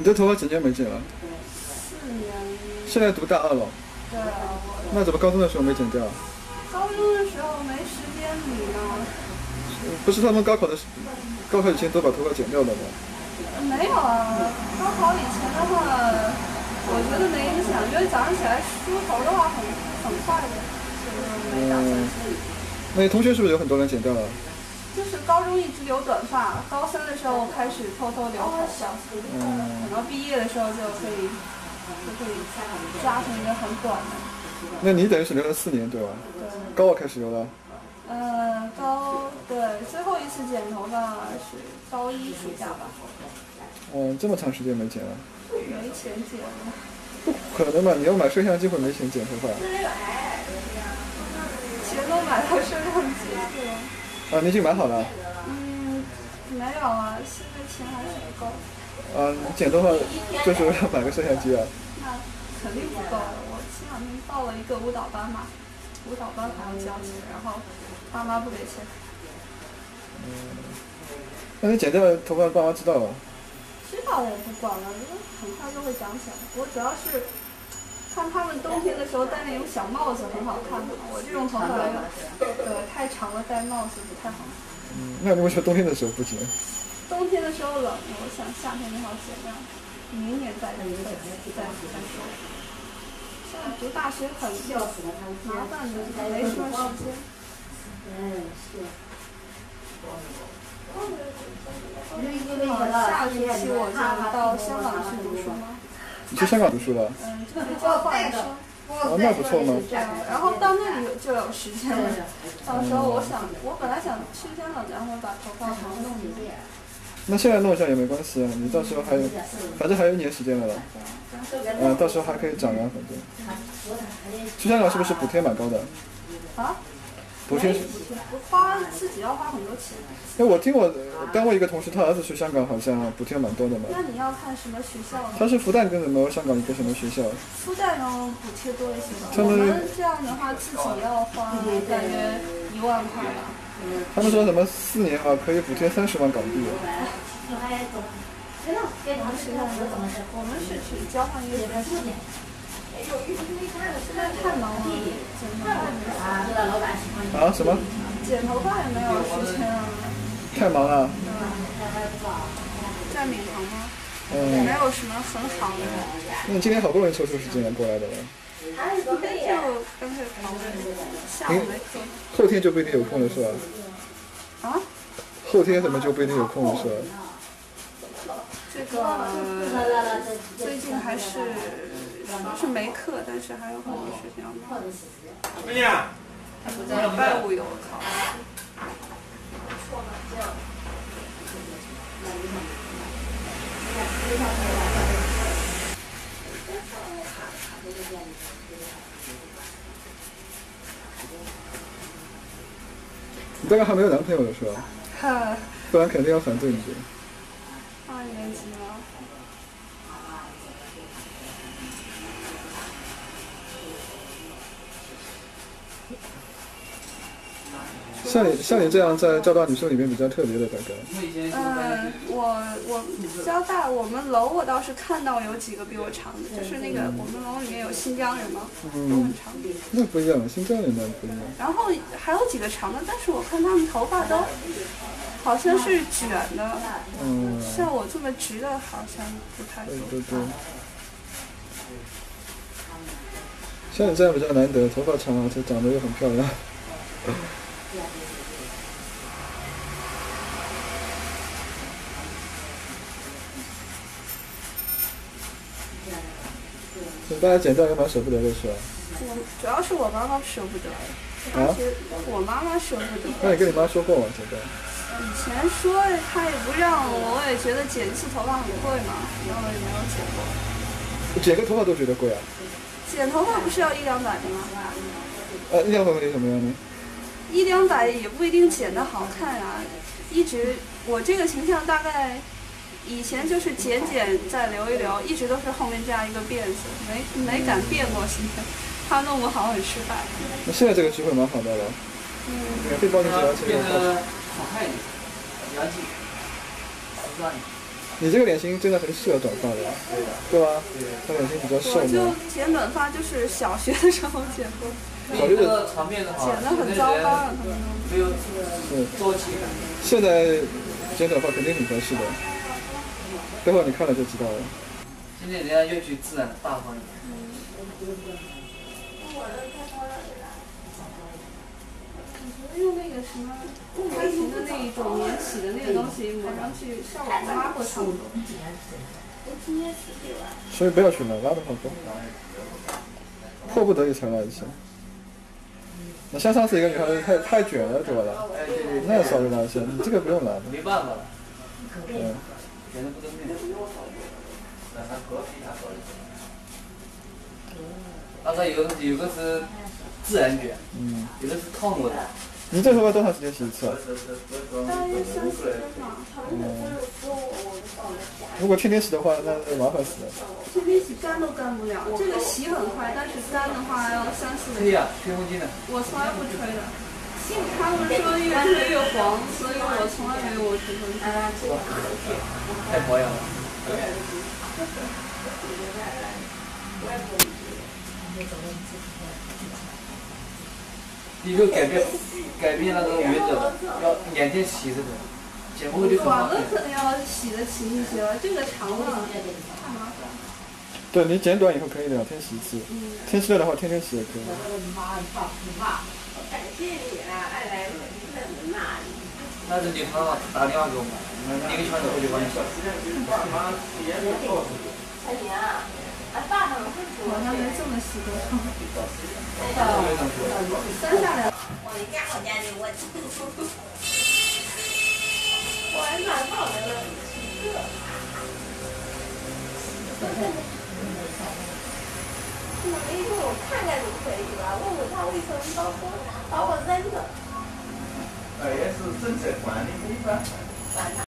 这头发几年没剪了 4年。 现在读大2了。 对啊。 那怎么高中的时候没剪掉？ 高中的时候没时间理呢。 不是他们高考以前都把头发剪掉了吗？ 没有啊，高考以前的话，我觉得没影响，因为早上起来梳头的话很快的，所以说没打算。 那你同学是不是有很多人剪掉了？ 就是高中一直留短发，高3的时候开始偷偷留好小，然后毕业的时候就可以扎成一个很短的。 那你等于是留了4年对吧？ 对。 高2开始留了。 对，最后一次剪头发是高1暑假吧。 这么长时间没剪了？ 没钱剪了。 不可能吧？你要买摄像机会没钱剪头发？ 钱都买到摄像机去了。 啊，你已经买好了？ 没有啊，现在钱还是不够。 你剪头发就是为了买个摄像机啊？ 那肯定不够了。我前2天报了一个舞蹈班嘛，舞蹈班还要交钱，然后爸妈不给钱。 那你剪掉头发，爸妈知道了？ 知道我不管了，因为很快就会长起来。我主要是看他们冬天的时候戴那种小帽子很好看的，我这种头发太长了，戴帽子不太好。 那你为什么冬天的时候不剪？ 冬天的时候冷，我想夏天正好剪掉，明年再说。现在读大学很麻烦的，没什么时间。下学期我就到香港去读书吗？ 你去香港读书了？ 就是交换生。 那不错吗？ 对啊，然后到那里就有时间了。到时候我本来想去香港，然后把头发弄一遍。 那现在弄一下也没关系啊，你到时候反正还有1年时间了。到时候还可以涨啊，反正。去香港是不是补贴蛮高的？ 啊？ 补贴自己要花很多钱。 因为我听我单位一个同事，他儿子去香港好像补贴蛮多的嘛。 那你要看什么学校呢？ 他是复旦跟什么香港一个什么学校？ 复旦能补贴多一些吧？我们这样的话自己要花大约1万块吧。 他们说什么4年啊可以补贴30万港币。 我们是去交换一个学生。现在太忙了，剪头发没什么？ 剪头发也没有时间啊。 太忙了。 在闵行吗？也没有什么很好的。 那你今天好不容易抽出时间来过来的了。 今天就干脆跑了，下午没课。 后天就不一定有空了是吧？ 啊？ 后天怎么就不一定有空了是吧？ 这个最近还是没课，但是还有很多事情要忙。礼拜5有考试。 你大概还没有男朋友了是吧？不然肯定要反对你的。 2年级了。 像你这样在交大女生里面比较特别的大概。 我交大我们楼我倒是看到有几个比我长的，就是那个我们楼里面有新疆人嘛，都很长。 那不一样，新疆人那不一样。 然后还有几个长的，但是我看他们头发都好像是卷的，像我这么直的好像不太多。 对。像你这样比较难得，头发长而且长得又很漂亮。大家剪掉也蛮舍不得的是吧？ 主要是我妈妈舍不得，我妈妈舍不得。 那你跟你妈说过吗？剪掉？ 以前说她也不让我，我也觉得剪一次头发很贵嘛，然后也没有剪过。 剪个头发都觉得贵啊？ 剪头发不是要100-200的吗 ？100-200块钱什么样呢 ？100-200也不一定剪得好看啊。我这个形象大概。以前就是剪再留一留，一直都是后面加一个辫子，没敢变过形象，怕弄不好很失败。 那现在这个机会蛮好的了，免费帮你剪，而且变得好看一点，比较近，我告诉你。 你这个脸型真的很适合短发的，对吧？他脸型比较瘦我就嘛。 剪短发，就是小学的时候剪过， 小学的场面的话， 剪得很糟糕啊，他们都。 没有是朝气感。 现在剪短发肯定很合适的，待会儿你看了就知道了。 现在人家要求自然大方一点。 用那个什么开庭的那一种免洗的那个东西抹上去，效果跟拉过差不多。 所以不要去拉，拉的话不好，迫不得已才拉一下。那像上次一个女孩子太卷了，对吧？那稍微拉一下，你这个不用拉的。 没办法了。 嗯。 卷得不得面。那它有个是自然卷，有的是烫过的。 你这头发多长时间洗一次啊？ 大约3-4天吧。 如果天天洗的话，那麻烦死了。 天天洗干都干不了，这个洗很快，但是干的话要3-4个。 吹呀，吹风机呢？ 我从来不吹的。他们说越吹越黄，所以我从来没有吹风机。 太保养了。你就改变那个原则，要2天洗一次头，剪不会就很麻烦。 短的可能要洗的勤一些了，这个长的太麻烦。 对你剪短以后可以2天洗一次，天气热的话天天洗也可以。 感谢你啊，爱来那是你妈妈打电话给我们，1个小时后就帮你洗。 小宁啊，爸爸我还没这么洗过。 3下来。我的家伙家的我，我还蛮好的了，1个。没用，我看看就可以了。问问他为什么把我扔了。 也是政策管理一般。